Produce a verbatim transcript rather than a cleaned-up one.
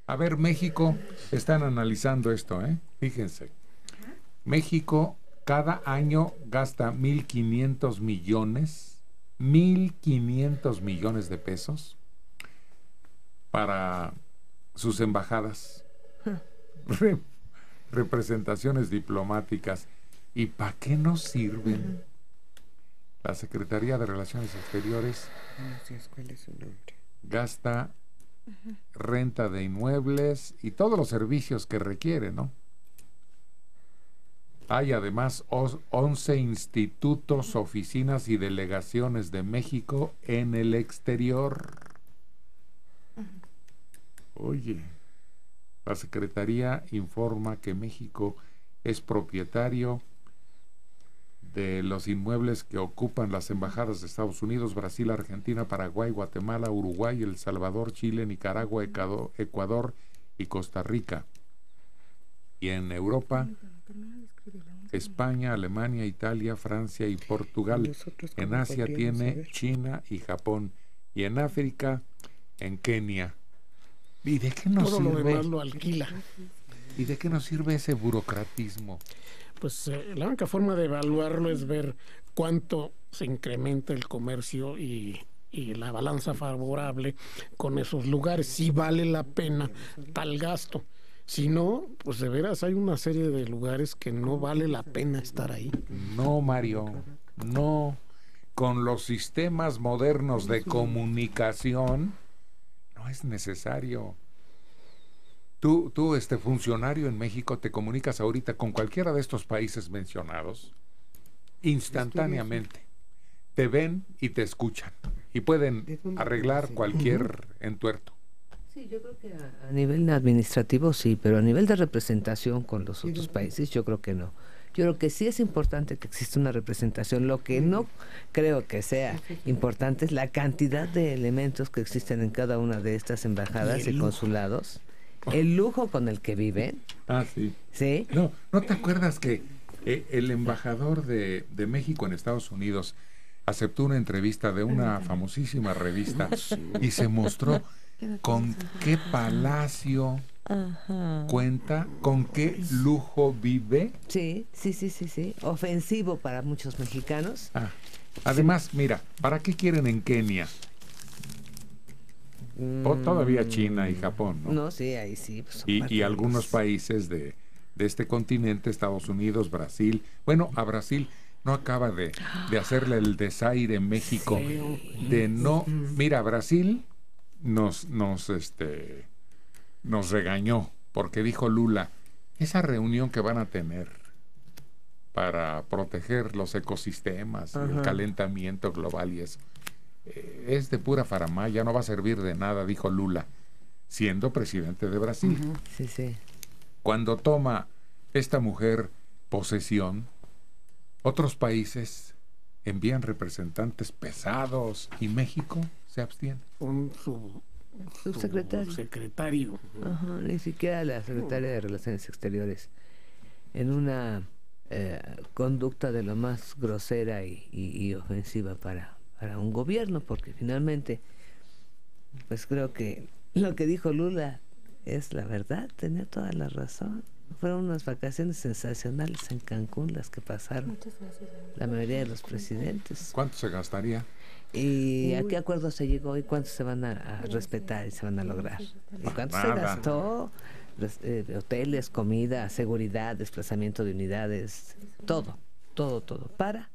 A ver, México, están analizando esto, ¿eh? Fíjense. México cada año gasta mil quinientos millones, mil quinientos millones de pesos para sus embajadas, re- representaciones diplomáticas. ¿Y para qué nos sirven? La Secretaría de Relaciones Exteriores ¿Cuál es su nombre? gasta renta de inmuebles y todos los servicios que requiere, ¿no? Hay además once institutos, oficinas y delegaciones de México en el exterior. Oye, la Secretaría informa que México es propietario de los inmuebles que ocupan las embajadas de Estados Unidos, Brasil, Argentina, Paraguay, Guatemala, Uruguay, El Salvador, Chile, Nicaragua, Ecuador y Costa Rica. Y en Europa, España, Alemania, Italia, Francia y Portugal. En Asia tiene China y Japón. Y en África, en Kenia. ¿Y de qué nos Todo sirve? lo demás lo alquila. ¿Y de qué nos sirve ese burocratismo? Pues eh, la única forma de evaluarlo es ver cuánto se incrementa el comercio y, y la balanza favorable con esos lugares, si vale la pena tal gasto. Si no, pues de veras hay una serie de lugares que no vale la pena estar ahí. No, Mario, no. Con los sistemas modernos de comunicación no es necesario. Tú, tú, este funcionario en México, te comunicas ahorita con cualquiera de estos países mencionados instantáneamente. Te ven y te escuchan y pueden arreglar cualquier entuerto. Sí, yo creo que a, a nivel administrativo sí, pero a nivel de representación con los otros países yo creo que no. Yo creo que sí es importante que exista una representación. Lo que no creo que sea importante es la cantidad de elementos que existen en cada una de estas embajadas y, y consulados. El lujo con el que viven. Ah, sí. ¿Sí? No, ¿no te acuerdas que eh, el embajador de, de México en Estados Unidos aceptó una entrevista de una famosísima revista y se mostró con qué palacio Ajá. cuenta, con qué lujo vive? Sí, sí, sí, sí, sí. Ofensivo para muchos mexicanos. Ah, además, sí. Mira, ¿para qué quieren en Kenia? O todavía China y Japón, ¿no? No, sí, ahí sí. Pues y, y algunos países de, de este continente, Estados Unidos, Brasil. Bueno, a Brasil no acaba de, de hacerle el desaire en México. Sí. De no... Mira, Brasil nos, nos, este, nos regañó porque dijo Lula, esa reunión que van a tener para proteger los ecosistemas, Ajá. y el calentamiento global y eso, es de pura faramaya, no va a servir de nada, dijo Lula, siendo presidente de Brasil. Uh-huh. Sí, sí. Cuando toma esta mujer posesión, otros países envían representantes pesados y México se abstiene. Un sub, subsecretario. Subsecretario. Ajá, ni siquiera la secretaria de Relaciones Exteriores, en una eh, conducta de lo más grosera y, y, y ofensiva para para un gobierno, porque finalmente pues creo que lo que dijo Lula es la verdad, tenía toda la razón. Fueron unas vacaciones sensacionales en Cancún las que pasaron la mayoría de los presidentes. ¿Cuánto se gastaría? ¿Y a qué acuerdo se llegó y cuántos se van a, a respetar y se van a lograr? ¿Y cuánto Nada. se gastó? Eh, hoteles, comida, seguridad, desplazamiento de unidades, todo, todo, todo, para